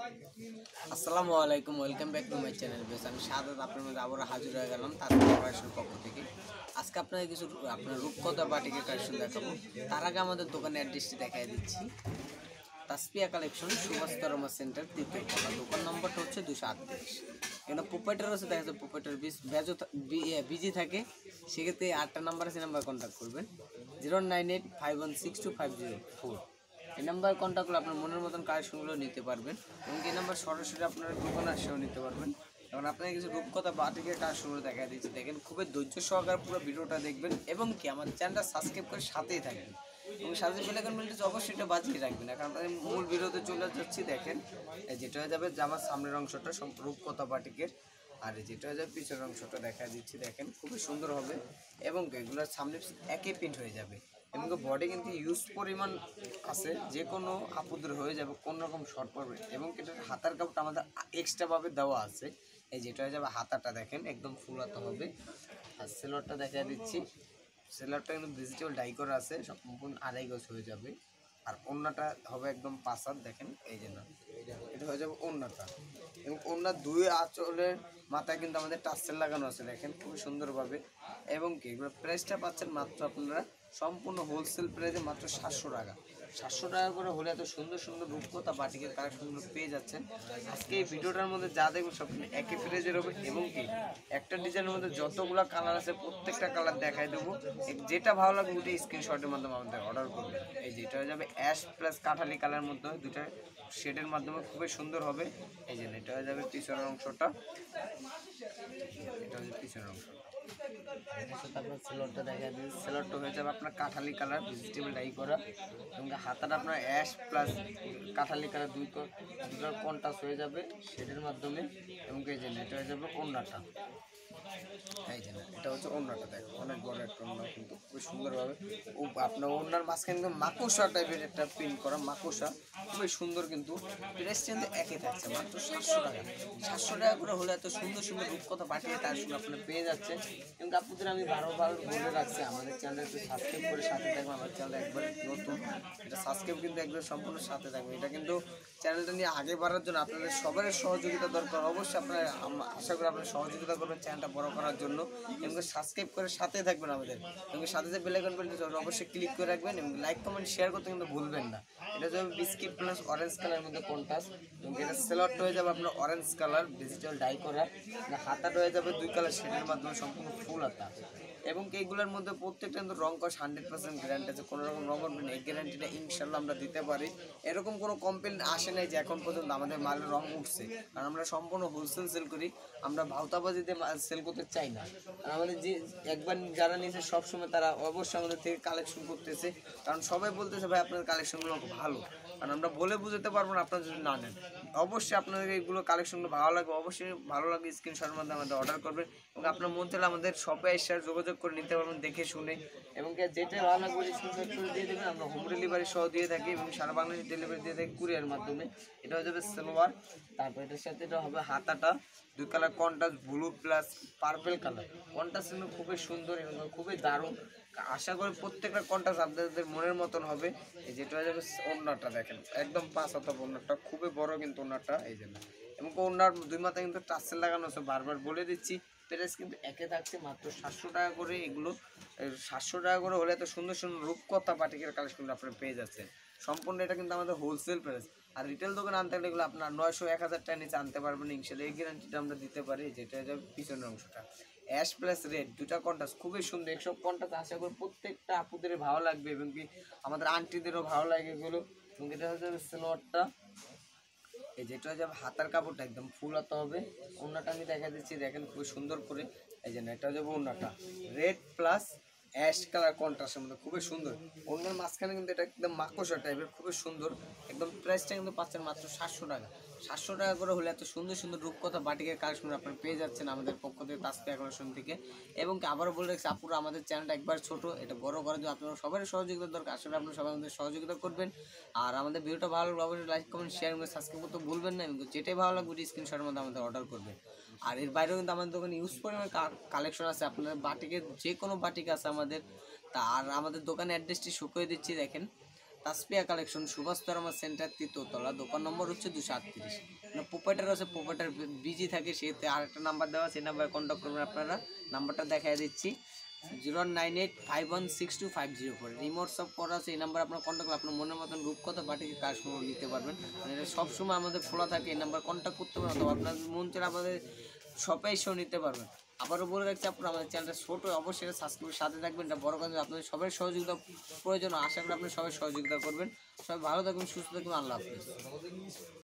আসসালামু আলাইকুম, welcome back to my channel. বেশ আমি সাদাত আপনার মধ্যে আবার হাজির হয়ে গেলাম তাসপিয়া কালেকশন পক্ষ থেকে। আজকে আপনাদের কিছু আপনার রূপকথা বাটিকের কালেকশন দেখাবো। তার আগে আমাদের দোকানের অ্যাড্রেসটি দেখাই দিচ্ছি। তাসপিয়া কালেকশন, সুভাষ তরমা সেন্টার, তৃতীয় তলা। দোকান নম্বরটা হচ্ছে 238। এখানে প্রোপাইটার আছে, দেখা যাচ্ছে প্রোপাইটার বিজি থাকে, সেক্ষেত্রে 8টা নাম্বার আছে, নাম্বার কন্ট্যাক্ট করবেন 09851625004। এই নাম্বার কন্ট্যাক্ট করলে আপনার মনের মতন কালেকশনগুলো নিতে পারবেন এবং এই নাম্বার সরাসরি আপনার দোকানে আসেও নিতে পারবেন। এবং আপনাকে কিছু রূপকথা বাটিকের কালেকশনগুলো দেখা দিচ্ছি, দেখেন খুবই ধৈর্য সহকারে পুরো ভিডিওটা দেখবেন এবং কি আমার চ্যানেলটা সাবস্ক্রাইব করে সাথেই থাকবেন এবং সাথে বেলাইকন বেলটা অবশ্যই এটা বাজিয়ে রাখবেন। এখন আপনাদের মূল ভিডিওতে চলে যাচ্ছি। দেখেন যেটা হয়ে যাবে জামার সামনের অংশটা রূপকথা বাটিকের, আর যেটা হয়ে যাবে পিছনের অংশটা দেখা দিচ্ছি। দেখেন খুবই সুন্দর হবে এবং এগুলোর সামনে একই প্রিন্ট হয়ে যাবে এবং বডি কিন্তু ইউজ পরিমাণ আছে, যে কোনো আপুদের হয়ে যাবে, কোনো রকম শর্ট পড়বে এবং এটার হাতার কাপড়টা আমাদের এক্সট্রাভাবে দেওয়া আছে। এই যেটা হয়ে যাবে হাতাটা, দেখেন একদম ফুল হাতা হবে। আর সেলোয়ারটা দেখা দিচ্ছি, সেলোয়ারটা কিন্তু ভেজিটেবল ডাই করা আছে, সম্পূর্ণ 2.5 গজ হয়ে যাবে। আর ওড়নাটা হবে একদম 5 হাত, দেখেন এই যে না, এটা হয়ে যাবে ওড়নাটা এবং ওড়নার দুই আঁচলের মাথায় কিন্তু আমাদের টাসেল লাগানো আছে, দেখেন খুবই সুন্দরভাবে। এবং কি এগুলো প্রাইসটা পাচ্ছেন মাত্র আপনারা সম্পূর্ণ হোলসেল প্রাইসে মাত্র 700 টাকা। 700 টাকা করে হলে এত সুন্দর সুন্দর রূপকথা বাটিকের কালেকশনগুলো পেয়ে যাচ্ছেন। আজকে এই ভিডিওটার মধ্যে যা দেখবেন সব একই প্রাইজের হবে এবং কি একটা ডিজাইনের মধ্যে যতগুলো কালার আছে প্রত্যেকটা কালার দেখাই দেবো। যেটা ভালো লাগবে ওটা স্ক্রিনশটের মাধ্যমে আমাদের অর্ডার করবেন। এই যেটা হয়ে যাবে অ্যাশ প্লাস কাঠালি কালারের মধ্যে দুটা শেডের মাধ্যমে খুবই সুন্দর হবে। এই যে এটা হয়ে যাবে পিছনের অংশটা, এটা হচ্ছে পিছনের অংশটা। আপনার সেলোয়ারটা দেখা দিন, সেলোয়ারটা হয়ে যাবে আপনার কাঠালি কালার ভেজিটেবল ডাই করা এবং হাতাটা আপনার অ্যাশ প্লাস কাঠালি কালার দুটোর কন্ট্রাস্ট হয়ে যাবে শেডের মাধ্যমে এবং এই যে এটা হয়ে যাবে ওড়নাটা। এই যে এটা হচ্ছে ওড়নাটা, দেখো অনেক বড় একটা ওড়না, কিন্তু খুবই সুন্দরভাবে আপনার ওড়নার মাঝখানে কিন্তু মাকড়সা টাইপের একটা প্রিন্ট করা, মাকড়সা খুবই সুন্দর। কিন্তু প্রাইস কিন্তু একই থাকছে মাত্র 700 টাকা। 700 টাকা করে হলে এত সুন্দর সুন্দর রূপকথা পাঠিয়ে তার সঙ্গে আপনারা পেয়ে যাচ্ছেন। এবং আপনাদের আমি বারবার বলে রাখছি, আমাদের চ্যানেলটা সাবস্ক্রাইব করে সাথে থাকবেন। আমার চ্যানেল একবার নতুন, এটা সাবস্ক্রাইব কিন্তু একদম সম্পূর্ণ সাথে থাকবে। এটা কিন্তু চ্যানেলটা নিয়ে আগে বাড়ার জন্য আপনাদের সবার সহযোগিতা দরকার। অবশ্যই আপনারা, আশা করি আপনারা সহযোগিতা করবেন চ্যানেলটা বড় করার জন্য এবং সাবস্ক্রাইব করে সাথে থাকবেন আমাদের এবং সাথে যে বেল আইকন বেলটি অবশ্যই ক্লিক করে রাখবেন এবং লাইক কমেন্ট শেয়ার করতে কিন্তু ভুলবেন না। এটা যাবে বিস্কিট প্লাস অরেঞ্জ কালারের মধ্যে কন্ট্রাস্ট এবং এটা সেলোয়ারটা হয়ে যাবে আপনার অরেঞ্জ কালার ভেজিটেবল ডাই করা, হাতাটা হয়ে যাবে 2 কালার শেডের মাধ্যমে সম্পূর্ণ ফুল হাতা এবং এইগুলোর মধ্যে প্রত্যেকটা কিন্তু রং কস 100% গ্যারান্টি আছে। কোনো রকম রং উঠবে না, এই গ্যারান্টিটা ইনশাল্লাহ আমরা দিতে পারি। এরকম কোনো কমপ্লেন আসে নাই যে এখন পর্যন্ত আমাদের মালের রং উঠছে, কারণ আমরা সম্পূর্ণ হোলসেল সেল করি, আমরা ভাওতাবাজিতে সেল করতে চাই না। আর আমাদের যে একবার যারা নিয়েছে সবসময় তারা অবশ্যই আমাদের থেকে কালেকশন করতেছে, কারণ সবাই বলতেছে ভাই আপনার কালেকশনগুলো ভালো, কারণ আমরা বলে বুঝতে পারবো না আপনারা যদি না নেন। অবশ্যই আপনাদের এইগুলো কালেকশনগুলো ভালো লাগবে, অবশ্যই ভালো লাগবে স্ক্রিনশটের মাধ্যমে আমাদের অর্ডার করবেন এবং আপনার মন চাইলে আমাদের শপে এসে যোগাযোগ করে নিতে পারবেন দেখে শুনে এবং যেটা ভালো লাগবে স্ক্রিনশট করে দিয়ে দেবেন। আমরা হোম ডেলিভারি সহ দিয়ে থাকি এবং সারা বাংলাদেশ ডেলিভারি দিয়ে থাকি কুরিয়ার মাধ্যমে। এটা হয়ে যাবে সালোয়ার, তারপর এটার সাথে এটা হবে হাতাটা 2 colour contrast blue plus purple colour, contrast কিন্তু খুবই সুন্দর এবং খুবই দারুণ। আশা করি প্রত্যেকটা কন্ট্রাস্ট আপনাদের মনের মতন হবে। এই যেটা হয়ে যাবে ওড়নাটা, দেখেন একদম 5 হাত ওড়নাটা খুবই বড় কিন্তু ওড়নাটা, এই জন্য এবং ওড়নার 2 মাথায় কিন্তু টাসেল লাগানো আছে। বারবার বলে দিচ্ছি প্রাইস কিন্তু একে থাকছে মাত্র 700 টাকা করে। এগুলো 700 টাকা করে হলে এত সুন্দর সুন্দর রূপকথা বাটিকের কালেকশন আপনারা পেয়ে যাচ্ছেন। সম্পূর্ণ এটা কিন্তু আমাদের হোলসেল প্রাইস। আর রিটেল দোকানে আনতে গেলে এগুলো আপনার 900-1000 টাকা নিচে আনতে পারবেন ইনশাল্লাহ, এই গ্যারান্টিটা আমরা দিতে পারি। যেটা হয়ে যাবে পিছনের অংশটা অ্যাশ প্লাস রেড, দুটা কন্ট্রাস্ট খুবই সুন্দর। এইসব কন্ট্রাস্ট আশা করি প্রত্যেকটা আপুদের ভালো লাগবে এবং কি আমাদের আন্টিদেরও ভালো লাগে এগুলো। এবং এটা হচ্ছে সালোয়ারটা, এই যেটা হয়ে যাবে হাতার কাপড়টা একদম ফুল হাতা হবে। ওড়নাটা আমি দেখা দিচ্ছি, দেখেন খুবই সুন্দর করে। এই যে এটা হয়ে যাবে ওড়নাটা রেড প্লাস অ্যাশ কালার কন্ট্রাস্টের মধ্যে খুবই সুন্দর। ওড়নার মাঝখানে কিন্তু এটা একদম মাকড়সা টাইপের খুবই সুন্দর। একদম প্রাইসটা কিন্তু পাচ্ছেন মাত্র 700 টাকা। 700 টাকা করে হলে এত সুন্দর সুন্দর রূপকথা বাটিকের কালেকশন আপনারা পেয়ে যাচ্ছেন আমাদের পক্ষ থেকে, তাসপিয়া কালেকশন থেকে। এবং আবারও বলে রাখছি আপুরা, আমাদের চ্যানেলটা একবার ছোট, এটা বড় করার জন্য আপনারা সবারই সহযোগিতা দরকার। আসলে আপনারা সবাই আমাদের সহযোগিতা করবেন। আর আমাদের ভিডিওটা ভালো লাগলে অবশ্যই লাইক কমেন্ট শেয়ার করে সাবস্ক্রাইব করতে ভুলবেন না এবং যেটাই ভালো লাগবে স্ক্রিনশটের মধ্যে আমাদের অর্ডার করবেন। আর এর বাইরেও কিন্তু আমাদের দোকানে ইউজ পরিমাণ কালেকশন আছে, আপনাদের বাটিকের যে কোনো বাটিক আছে আমাদের। তা আর আমাদের দোকানের অ্যাড্রেসটি শো করে দিচ্ছি, দেখেন তাসপিয়া কালেকশন, সুভাষতরমা সেন্টার, তৃতীয়তলা, দোকান নম্বর হচ্ছে 238। প্রোপাইটার আছে, প্রোপাইটার বিজি থাকে, সেতে আরেকটা নাম্বার দেওয়া, সেই নাম্বারে কন্ট্যাক্ট করবেন আপনারা। নাম্বারটা দেখাই দিচ্ছি, 098516250। রিমোট সব করা আছে, এই নাম্বার আপনার কন্ট্যাক্ট করলে আপনার মনের মতন রূপকথা বাটিকে কাস্টমার নিতে পারবেন। মানে এটা সবসময় আমাদের খোলা থাকে, এই নাম্বার কন্ট্যাক্ট করতে পারবেন, অথবা আপনার মন চাইলে আমাদের শপে এসেও নিতে পারবেন। আবারও বলে রাখছি, আপনারা আমাদের চ্যানেলটা ছোট, অবশ্যই সাবস্ক্রাইবের সাথে থাকবেন। এটা বড় কথা, আপনাদের সবাই সহযোগিতা প্রয়োজন, আশা করি আপনি সবাই সহযোগিতা করবেন। সবাই ভালো থাকবেন, সুস্থ থাকবেন, আল্লাহ হাফেজ।